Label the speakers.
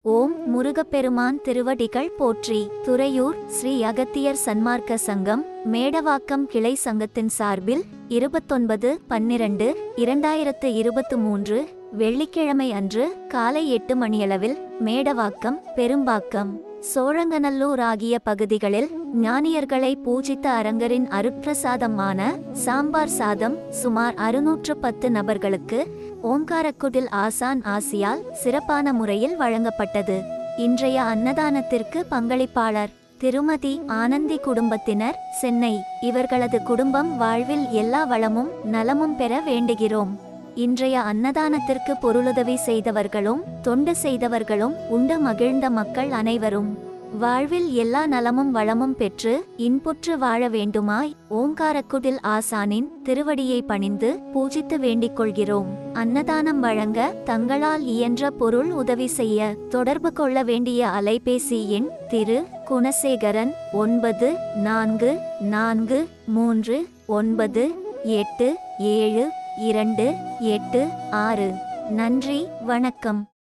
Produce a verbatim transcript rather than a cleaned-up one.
Speaker 1: ஓம் முருகப்பெருமான் திருவடிகள் போற்றி. துறையூர் ஸ்ரீ அகத்தியர் சன்மார்க்க சங்கம் மேடவாக்கம் கிளை சங்கத்தின் சார்பில் இருபத்தொன்பது பன்னிரண்டு இரண்டாயிரத்து இருபத்து மூன்று வெள்ளிக்கிழமை அன்று காலை எட்டு மணியளவில் மேடவாக்கம், பெரும்பாக்கம், சோழங்கநல்லூர் ஆகிய பகுதிகளில் ஞானியர்களை பூஜித்த அரங்கரின் அருட்பிரசாதமான சாம்பார் சாதம் சுமார் அறுநூற்று பத்து நபர்களுக்கு ஓங்காரக்குடில் ஆசான் ஆசியால் சிறப்பான முறையில் வழங்கப்பட்டது. இன்றைய அன்னதானத்திற்கு பங்களிப்பாளர் திருமதி ஆனந்தி குடும்பத்தினர், சென்னை. இவர்களது குடும்பம் வாழ்வில் எல்லா வளமும் நலமும் பெற வேண்டுகிறோம். இன்றைய அன்னதானத்திற்கு பொருளுதவி செய்தவர்களும் தொண்டு செய்தவர்களும் உண்டு மகிழ்ந்த மக்கள் அனைவரும் வாழ்வில் எல்லா நலமும் வளமும் பெற்று இன்புற்று வாழ வேண்டுமாய் ஓங்காரக்குடில் ஆசானின் திருவடியை பணிந்து பூஜித்து வேண்டிக் கொள்கிறோம். அன்னதானம் வழங்க தங்களால் இயன்ற பொருள் உதவி செய்ய தொடர்பு கொள்ள வேண்டிய அலைபேசி எண் திரு குணசேகரன் ஒன்பது நான்கு நான்கு மூன்று ஒன்பது எட்டு ஏழு இரண்டு எட்டு ஆறு. நன்றி, வணக்கம்.